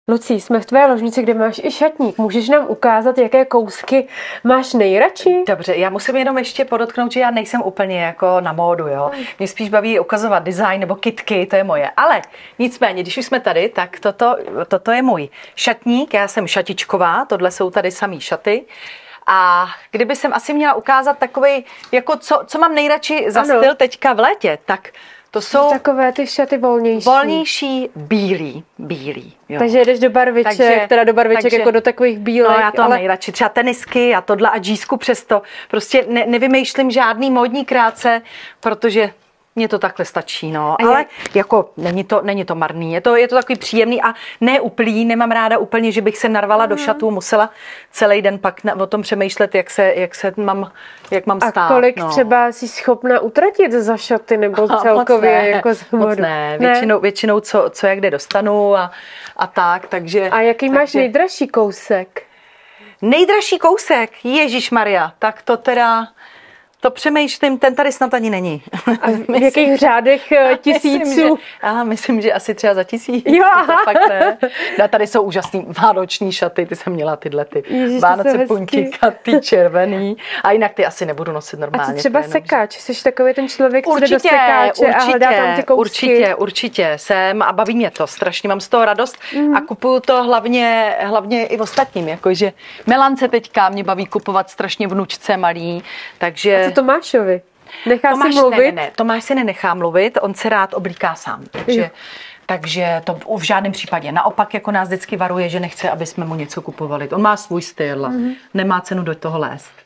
Lucí, jsme v tvé ložnici, kde máš i šatník. Můžeš nám ukázat, jaké kousky máš nejradši? Dobře, já musím jenom ještě podotknout, že já nejsem úplně jako na módu, jo. Mě spíš baví ukazovat design nebo kitky, to je moje. Ale nicméně, když už jsme tady, tak toto je můj šatník, já jsem šatičková, tohle jsou tady samý šaty. A kdyby jsem asi měla ukázat takovej, jako co mám nejradši za styl teďka v létě, tak to jsou takové ty šaty volnější. Volnější, bílý. Jo. Takže jdeš do barviček, do barviček jako do takových bílých. No já to mám nejradši, třeba tenisky a tohle a džísku přesto. Prostě nevymýšlím žádný módní kráce, protože mně to takhle stačí, no. Ale jako není to marný, je to takový příjemný a ne uplý, nemám ráda úplně, že bych se narvala do šatů, musela celý den pak o tom přemýšlet, jak mám stát. A kolik třeba jsi schopna utratit za šaty nebo celkově jako za modu? Moc ne. Většinou co jak kde dostanu a tak, takže... A jaký máš nejdražší kousek? Nejdražší kousek? Ježišmarja, tak to teda... To přemýšlím, ten tady snad ani není. A v jakých řádech tisíců? Myslím, že asi třeba za 1000. Jo, Fakt ne. A tady jsou úžasný vánoční šaty, ty jsem měla tyhle ty Vánoce puntíkatý, červený. A jinak ty asi nebudu nosit normálně. A co třeba sekáč? Jsi takový ten člověk, co jde do sekáče a hledá tam ty kousky? Určitě jsem a baví mě to. Strašně mám z toho radost a kupuju to hlavně i ostatním. Jakože Melance teďka mě baví kupovat strašně vnučce malý, takže... Tomášovi. Nechá si mluvit? Ne, Tomáš si nenechá mluvit, on se rád oblíká sám. Takže to v žádném případě. Naopak jako nás vždycky varuje, že nechce, aby jsme mu něco kupovali. On má svůj styl, nemá cenu do toho lézt.